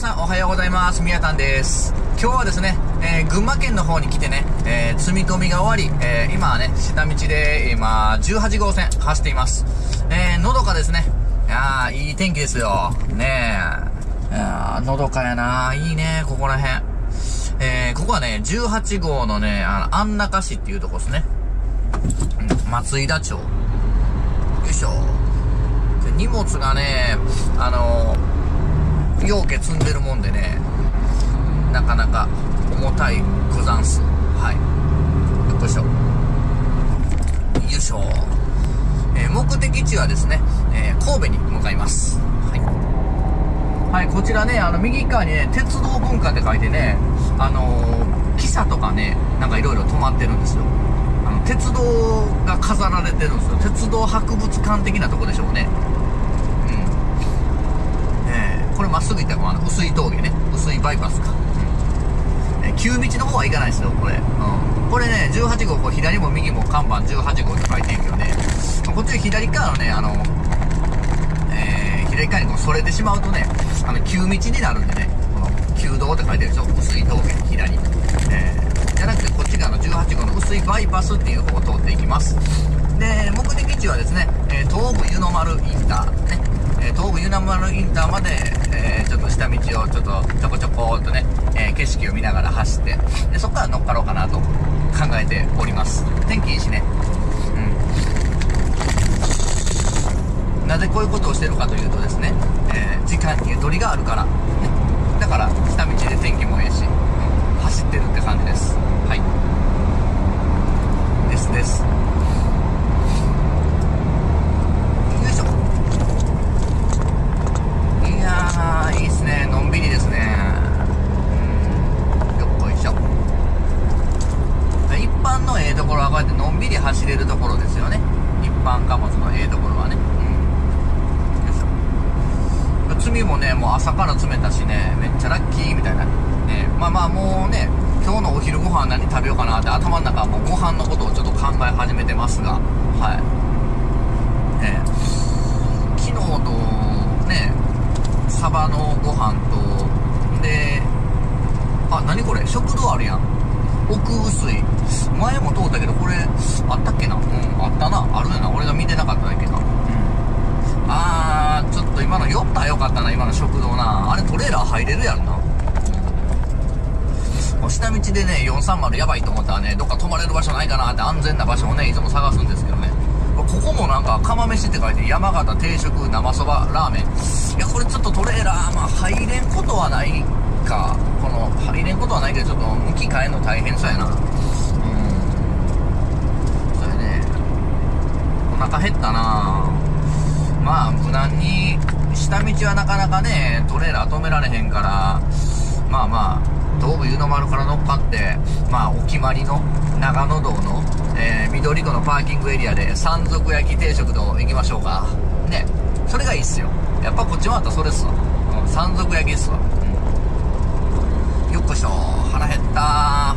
さんおはようございます。みやたんです。今日はですね、群馬県の方に来てね、積み込みが終わり、今はね、下道で、今、18号線走っています。のどかですね。いい天気ですよ。ねのどかやな。いいね、ここら辺。ここはね、18号のね、安中市っていうとこですね。松井田町。よいしょ。荷物がね、容器積んでるもんでね、なかなか重たいござんす。はい。よっこいしょ。よいしょ。目的地はですね、神戸に向かいます。はい。はい、こちらね、右側にね、鉄道文化って書いてね、汽車とかね、なんかいろいろ止まってるんですよ。鉄道が飾られてるんですよ。鉄道博物館的なとこでしょうね。これまっすぐ行ったら薄い峠ね、薄いバイパスか。旧道の方は行かないですよ、これ。これね、18号、こう左も右も看板18号って書いてるけどね、こっち左側のね、左側にこうそれてしまうとね、旧道になるんでね、この旧道って書いてるでしょ、薄い峠、左。じゃなくて、こっち側の18号の薄いバイパスっていう方を通っていきます。で、目的地はですね、東武湯の丸インター、ね。東武湯の丸インターまで、ちょっと下道をちょっとちょこちょこっとね、景色を見ながら走って、でそこから乗っかろうかなと考えております。天気いいしね。なぜこういうことをしてるかというとですね、時間にゆとりがあるから、ね、だから下道で天気もいいし、走ってるって感じです。はい。です。いいっすね。のんびりですね。よっこいしょ。一般のところはこうやってのんびり走れるところですよね。一般貨物のところはね。よいしょ。積みもね、もう朝から詰めたしね、めっちゃラッキーみたいな。まあもうね、今日のお昼ご飯何食べようかなって頭の中はもうご飯のことをちょっと考え始めてますが、はい。昨日とね、サバのご飯と、で、何これ食堂あるやん。奥薄い。前も通ったけど、これ、あったっけな。あったな。あるよな。俺が見てなかっただけな。ちょっと今の酔ったらよかったな、今の食堂な。あれトレーラー入れるやんな。下道でね、430やばいと思ったらね、どっか泊まれる場所ないかなって安全な場所をね、いつも探すんですけどね。ここもなんか、釜飯って書いて、山形定食生そばラーメン。いや、これちょっとトレーラー、入れんことはないか。入れんことはないけど、ちょっと向き変えるの大変そうやな。それね、お腹減ったな。無難に、下道はなかなかね、トレーラー止められへんから、東武湯の丸から乗っかって、お決まりの長野道の、緑区のパーキングエリアで山賊焼き定食と行きましょうか。ね。それがいいっすよ。やっぱこっちもあったらそれっすわ。山賊焼きっすわ。よっこいしょ。腹減ったな。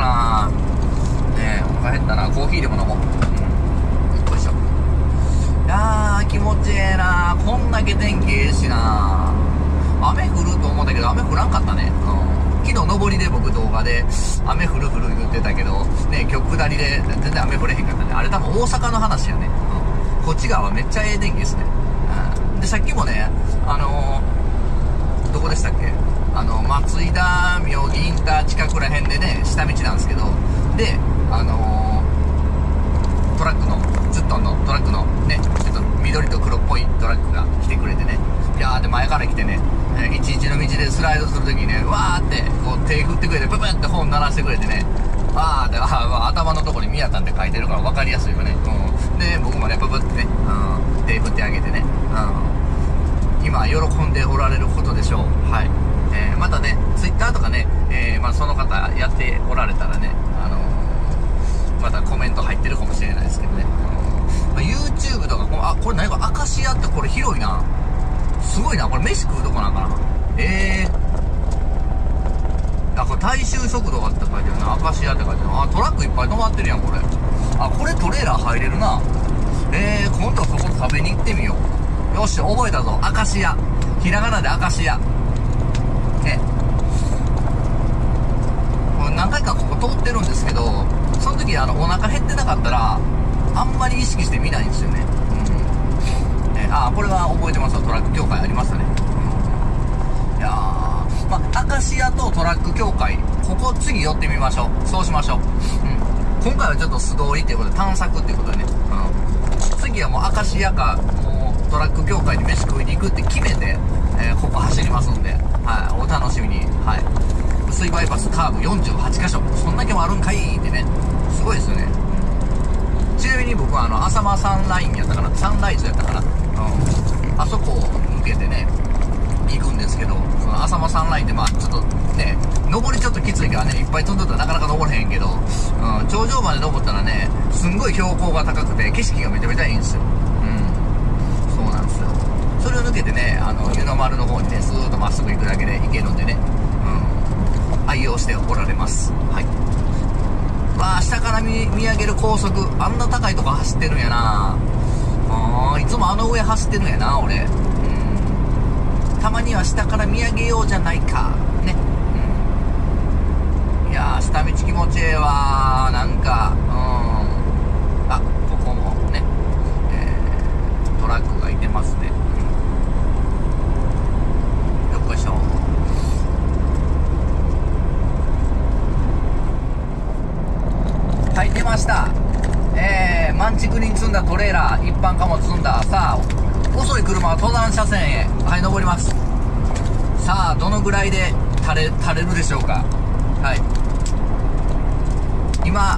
お腹減ったな。コーヒーでも飲もう。よっこいしょ。いやー、気持ちええな。こんだけ天気ええしな。雨降ると思ったけど、雨降らんかったね。昨日上りで僕動画で雨降る言ってたけどね、今日下りで全然雨降れへんかったね。あれ多分大阪の話やね。こっち側はめっちゃええ天気ですね。でさっきもね、どこでしたっけ、松井田妙義インター近くら辺でね、下道なんですけど、でトラックの10トンのトラックのね、ちょっと緑と黒っぽいトラックが来てくれてね、いやーで前から来てね、11の道でスライドするときにね、わーってこう手振ってくれて、ププって本鳴らしてくれてね、わーって頭のところに宮田って書いてるから分かりやすいよね。で僕もね、ププってね、手振ってあげてね、今喜んでおられることでしょう。はい。またね、ツイッターとかね、その方やっておられたらね、またコメント入ってるかもしれないですけどね。YouTube とか、これ何かアカシアってこれ広いな。すごいな。これ飯食うとこなんかな。これ大衆食堂って書いてるな。アカシアって書いてるな。トラックいっぱい止まってるやん、これ。これトレーラー入れるな。今度はそこ食べに行ってみよう。よし、覚えたぞ。アカシア。ひらがなでアカシア。 ね。何回かここ通ってるんですけど、その時お腹減ってなかったらあんまり意識して見ないんですよね。これは覚えてますよ。トラック協会ありましたね。いやー、明石屋とトラック協会、ここ次寄ってみましょう。そうしましょう。今回はちょっと素通りっていうことで、探索っていうことでね。次はもう明石屋か、もうトラック協会に飯食いに行くって決めて、ここ走りますんで、はい、お楽しみに。はい。薄いバイパスカーブ48箇所。そんだけもあるんかいってね。すごいですよね。ちなみに僕は浅間サンラインやったかな、サンライズやったかな。あそこを抜けてね、行くんですけど、その浅間サンラインでちょっとね、登りちょっときついからね、いっぱい飛んでたらなかなか登れへんけど、頂上まで登ったらね、すんごい標高が高くて、景色がめちゃめちゃいいんですよ。そうなんですよ。それを抜けてね、湯の丸の方にね、スーッとまっすぐ行くだけで行けるんでね、愛用しておられます。はい。下から見上げる高速、あんな高いとこ走ってるんやな。いつも上走ってるんやな、俺。たまには下から見上げようじゃないか。ね。いやー、下道気持ちええわー。なんか、ここもね、トラックがいてますね。よっこいしょ。はい、出ました。満築に積んだトレーラー、一般貨物積んだ。さあ、遅い車は登山車線へ。はい、登ります。さあ、どのぐらいで垂れるでしょうか。はい。今、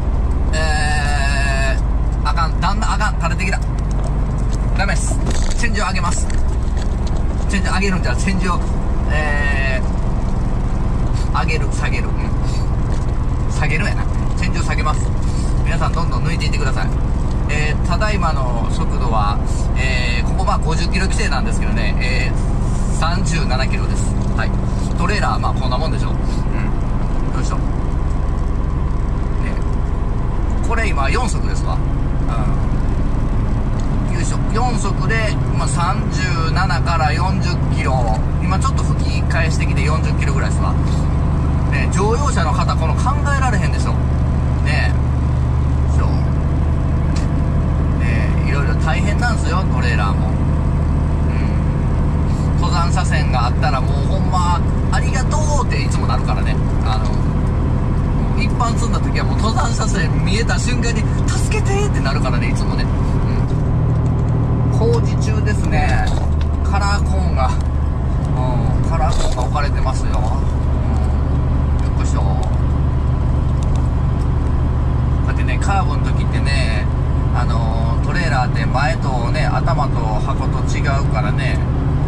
あかん、だんだんあかん、垂れてきた。ダメです。チェンジを上げます。チェンジ上げるんじゃ、チェンジを、上げる、下げる。下げるやな。チェンジを下げます。皆さんどんどん抜いていってください。ただいまの速度は、ここ50キロ規制なんですけどね、37キロです。はい。トレーラー、こんなもんでしょ。よいしょ。これ今4速ですわ。よいしょ。4速で、37から40キロ。今ちょっと吹き返してきて40キロぐらいですわ。ね、乗用車の方、この考えられへんでしょ。ねえ。そう。ねえ、いろいろ大変なんですよ、トレーラーも。登山車線があったらもうほんま、ありがとうっていつもなるからね。一般積んだ時はもう登山車線見えた瞬間に、助けてってなるからね、いつもね。工事中ですね。カラーコーンが、カラーコーンが置かれてますよ。よっこいしょ。だってね、カーブの時ってね、トレーラーって前とね、頭と箱と違うからね、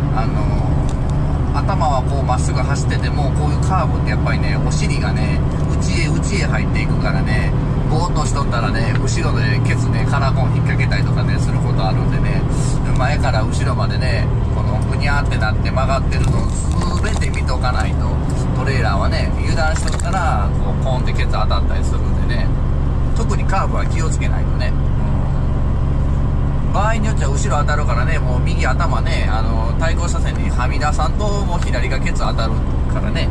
頭はこうまっすぐ走ってても、こういうカーブってやっぱりね、お尻がね、内へ入っていくからね、ぼーっとしとったらね、後ろでケツね、カラーコーン引っ掛けたりとかね、することあるんでね、前から後ろまでね、このぐにゃーってなって曲がってるのを全て見とかないと、トレーラーはね、油断しとったら、こう、ポンってケツ当たったりするんでね、特にカーブは気をつけないとね、場合によっちゃ後ろ当たるからね、もう右頭ね、対向車線にはみ出さんと、もう左がケツ当たるからね。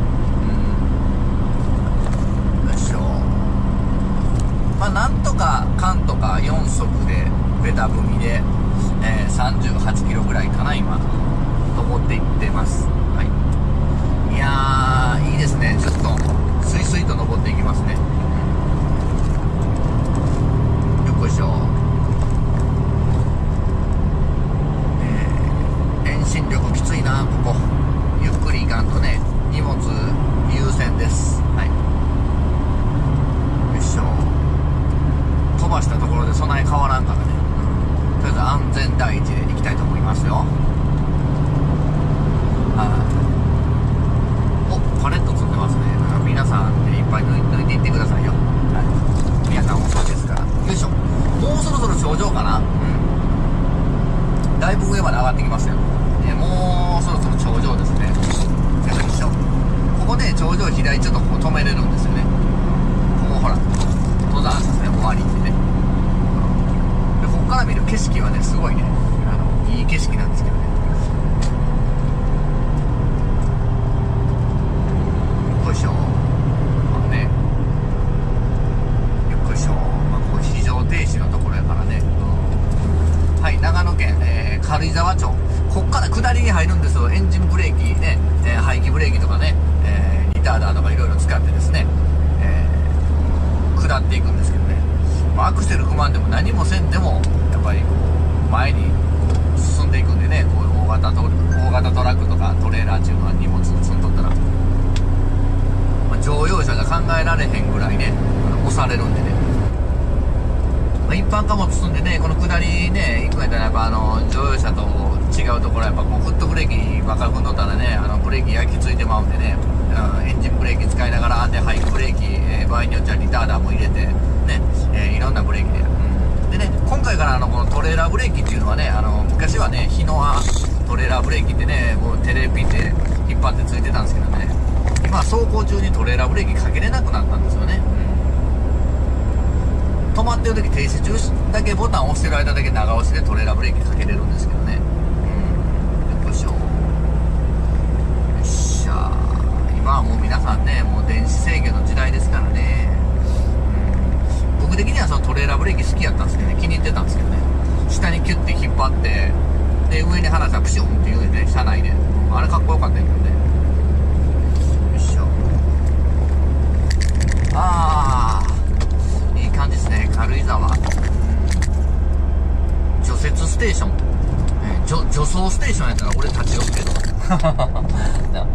よいしょ。なんとか、かんとか4速で、ベタ踏みで、38キロぐらいかな、今、登っていってます。はい。いやー、いいですね。ちょっと、スイスイと登っていきますね。よっこいしょ。遠心力きついな、ここ。ゆっくり行かんとね、荷物優先です。はい。よいしょ。飛ばしたところで備え変わらんからね。とりあえず安全第一で行きたいと思いますよ。パレット積んでますね。皆さん、いっぱい抜いていってくださいよ。はい。皆さんもそうですから。よいしょ。もうそろそろ頂上かな。だいぶ上まで上がってきますよ。もうそろそろ頂上ですね。よいしょ。ここね、頂上左ちょっとここ止めれるんですよね。ここほら、登山車線終わりってね。で、ここから見る景色はね、すごいね、いい景色なんですけどね。 井沢町、こっから下りに入るんですよ。エンジンブレーキね、排気ブレーキとかね、リターダーとかいろいろ使ってですね、下っていくんですけどね、アクセル踏まんでも何もせんでもやっぱりこう前に進んでいくんでね、こういう大型トラックとかトレーラーっていうのは荷物積んどったら、乗用車が考えられへんぐらいね押されるんでね、一般貨物積んでねこの下りね行くんやったらやっぱ乗用車と違うところはやっぱこうフットブレーキばっかり踏んどったらねブレーキ焼き付いてまうんでね、エンジンブレーキ使いながらで排気ブレーキ、場合によってはリターダーも入れてね、いろんなブレーキで、でね今回からこのトレーラーブレーキっていうのはね昔はね日野はトレーラーブレーキってねこうテレピンで引っ張ってついてたんですけどね、今走行中にトレーラーブレーキかけれなくなったんですよね、止まってる時停止中だけボタンを押してる間だけ長押しでトレーラーブレーキかけれるんですけどね、よいしょ、よっしゃ、今はもう皆さんねもう電子制御の時代ですからね、僕的にはそのトレーラーブレーキ好きやったんですけどね、気に入ってたんですけどね、下にキュッて引っ張ってで上に離したらプシュンって言うんでね車内で、あれかっこよかったんやけどね、よいしょ、いい感じですね、軽井沢、除雪ステーション、除草ステーションやったら俺立ち寄るけど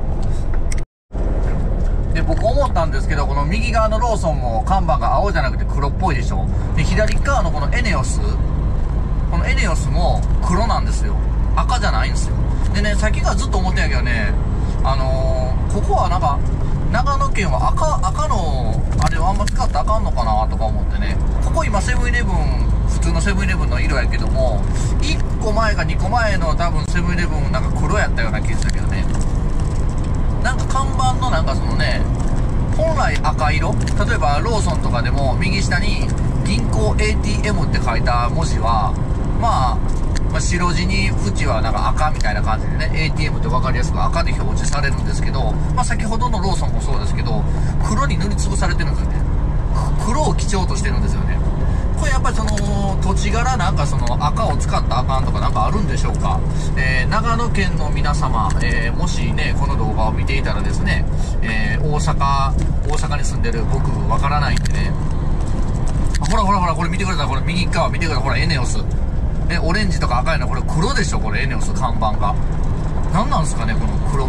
で僕思ったんですけど、この右側のローソンも看板が青じゃなくて黒っぽいでしょ。で左側のこのエネオスも黒なんですよ、赤じゃないんですよ。でねさっきからずっと思ってんやけどね、ここはなんか長野県は赤のあれをあんま使ったらあかんのかなとか思ってね、ここ今セブンイレブン普通のセブンイレブンの色やけども1個前か2個前の多分セブンイレブンなんか黒やったような気がしたけどね、なんか看板のなんかそのね本来赤色、例えばローソンとかでも右下に銀行 ATM って書いた文字はまあ白地に縁はなんか赤みたいな感じでね ATM って分かりやすく赤で表示されるんですけど、先ほどのローソンもそうですけど黒に塗りつぶされてるんですよね。黒を基調としてるんですよね。これやっぱりその土地柄なんかその赤を使ったらあかんとかなんかあるんでしょうか。長野県の皆様、もしねこの動画を見ていたらですね、大阪に住んでる僕わからないんでね、ほらこれ見てください、これ右側見てください、ほらエネオスオレンジとか赤いのこれ黒でしょ、これエネオス看板が何なんですかねこの黒って。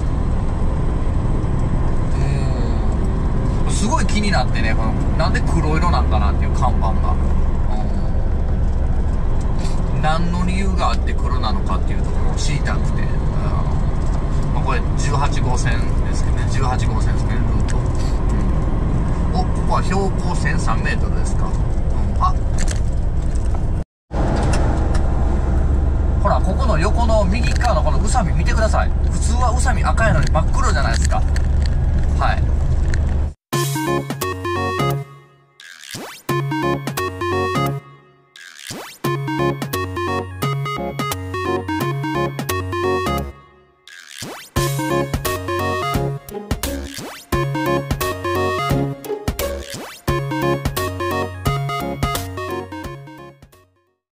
すごい気になってね、このなんで黒色なんかなっていう看板が、何の理由があって黒なのかっていうところを知りたくて、これ18号線ですけどね、18号線ですねルート、ここは標高 1003 メートルですか、ほらここの横の右側のこの宇佐美見てください。普通は宇佐美赤いのに真っ黒じゃないですか。はい